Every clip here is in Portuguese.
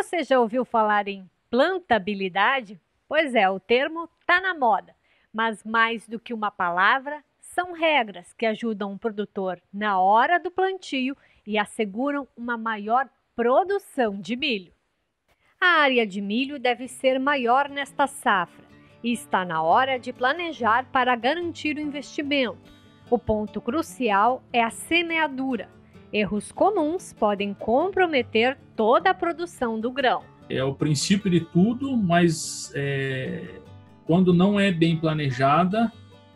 Você já ouviu falar em plantabilidade? Pois é, o termo está na moda, mas mais do que uma palavra, são regras que ajudam o produtor na hora do plantio e asseguram uma maior produção de milho. A área de milho deve ser maior nesta safra e está na hora de planejar para garantir o investimento. O ponto crucial é a semeadura. Erros comuns podem comprometer toda a produção do grão. É o princípio de tudo, mas quando não é bem planejada,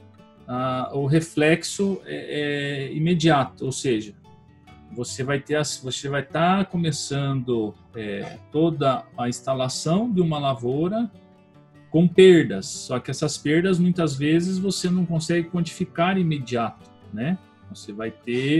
o reflexo é imediato, ou seja, você vai estar começando toda a instalação de uma lavoura com perdas, só que essas perdas muitas vezes você não consegue quantificar imediato, né? Você vai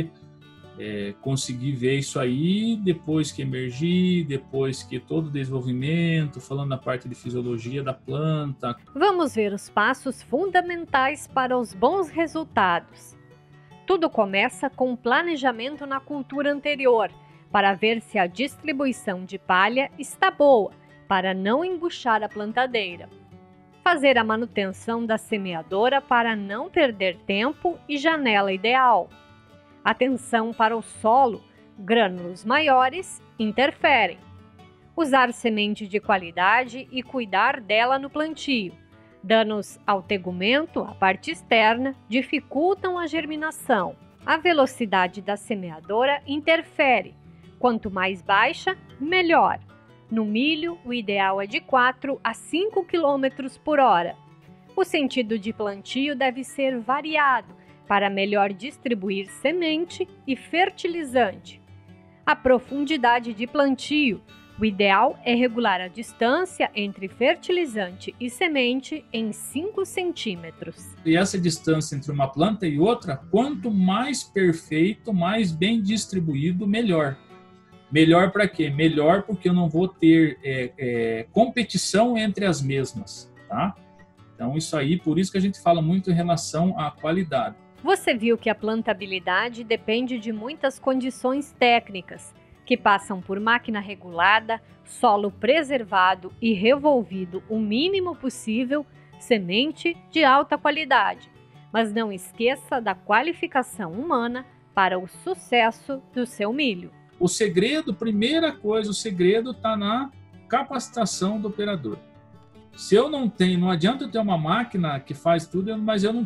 conseguir ver isso aí depois que emergir, depois que todo o desenvolvimento, falando da parte de fisiologia da planta. Vamos ver os passos fundamentais para os bons resultados. Tudo começa com o planejamento na cultura anterior, para ver se a distribuição de palha está boa, para não embuchar a plantadeira. Fazer a manutenção da semeadora para não perder tempo e janela ideal. Atenção para o solo, grânulos maiores interferem. Usar semente de qualidade e cuidar dela no plantio. Danos ao tegumento, a parte externa, dificultam a germinação. A velocidade da semeadora interfere. Quanto mais baixa, melhor. No milho, o ideal é de 4 a 5 km por hora. O sentido de plantio deve ser variado para melhor distribuir semente e fertilizante. A profundidade de plantio. O ideal é regular a distância entre fertilizante e semente em 5 centímetros. E essa distância entre uma planta e outra, quanto mais perfeito, mais bem distribuído, melhor. Melhor para quê? Melhor porque eu não vou ter competição entre as mesmas, tá? Então isso aí, por isso que a gente fala muito em relação à qualidade. Você viu que a plantabilidade depende de muitas condições técnicas, que passam por máquina regulada, solo preservado e revolvido o mínimo possível, semente de alta qualidade. Mas não esqueça da qualificação humana para o sucesso do seu milho. O segredo, primeira coisa, o segredo está na capacitação do operador. Se eu não tenho, não adianta eu ter uma máquina que faz tudo, mas eu não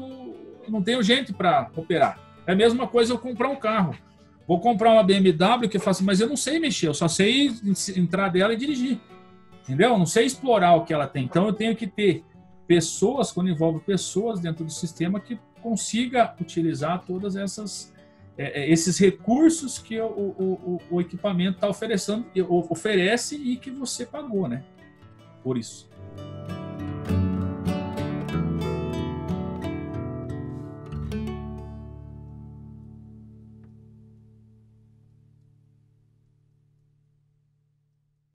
tenho gente para operar. É a mesma coisa eu comprar um carro. Vou comprar uma BMW que faço, mas eu não sei mexer, eu só sei entrar dela e dirigir. Entendeu? Eu não sei explorar o que ela tem. Então eu tenho que ter pessoas, quando envolve pessoas dentro do sistema, que consiga utilizar todas esses recursos que o equipamento está oferecendo, oferece e que você pagou, né? Por isso.